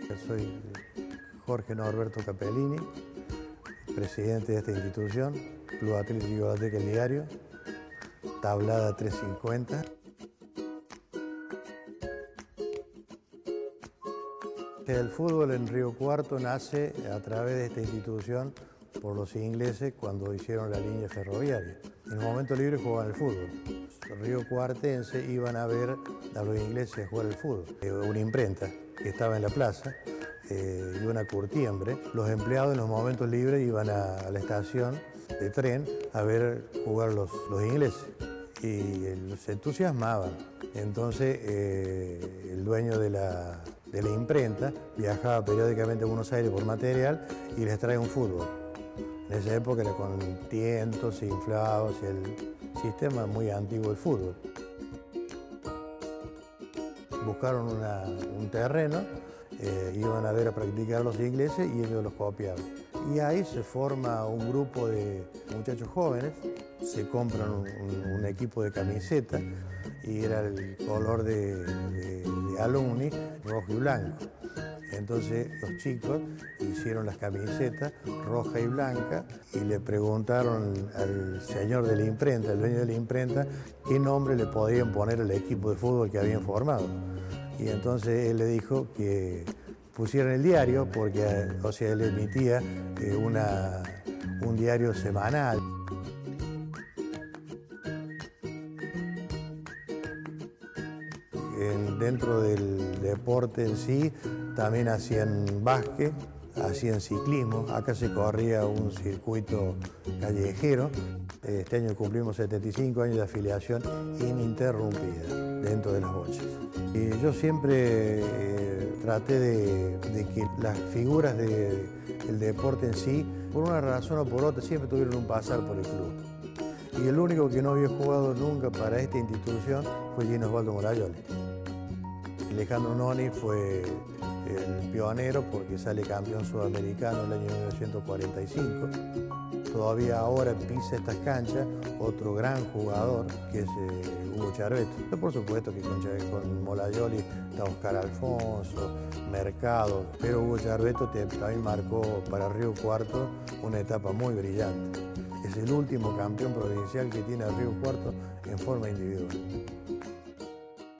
Soy Jorge Norberto Capellini, presidente de esta institución, Club Atlético Igualateca El Diario, tablada 350. El fútbol en Río Cuarto nace a través de esta institución por los ingleses cuando hicieron la línea ferroviaria. En el momento libre jugaban el fútbol. Los riocuartenses iban a ver a los ingleses jugar el fútbol. Una imprenta que estaba en la plaza y una curtiembre. Los empleados en los momentos libres iban a la estación de tren a ver jugar los ingleses y se entusiasmaban. Entonces el dueño de la imprenta viajaba periódicamente a Buenos Aires por material y les trae un fútbol. En esa época era con tientos, inflados, el sistema muy antiguo del fútbol. Buscaron un terreno, iban a ver a practicar los ingleses y ellos los copiaban. Y ahí se forma un grupo de muchachos jóvenes, se compran un equipo de camiseta y era el color de alumni, rojo y blanco. Entonces los chicos hicieron las camisetas roja y blanca y le preguntaron al señor de la imprenta, al dueño de la imprenta, qué nombre le podían poner al equipo de fútbol que habían formado. Y entonces él le dijo que pusieran el diario porque, o sea, él emitía un diario semanal. Dentro del deporte en sí, también hacían básquet, hacían ciclismo. Acá se corría un circuito callejero. Este año cumplimos 75 años de afiliación ininterrumpida dentro de las bochas. Y yo siempre traté de que las figuras del deporte en sí, por una razón o por otra, siempre tuvieron un pasar por el club. Y el único que no había jugado nunca para esta institución fue Gino Osvaldo Morayoli. Alejandro Noni fue el pionero porque sale campeón sudamericano en el año 1945. Todavía ahora pisa estas canchas otro gran jugador que es Hugo Charbeto. Pero por supuesto que con Morayoli está Oscar Alfonso, Mercado, pero Hugo Charbeto también marcó para Río Cuarto una etapa muy brillante. Es el último campeón provincial que tiene Río Cuarto en forma individual.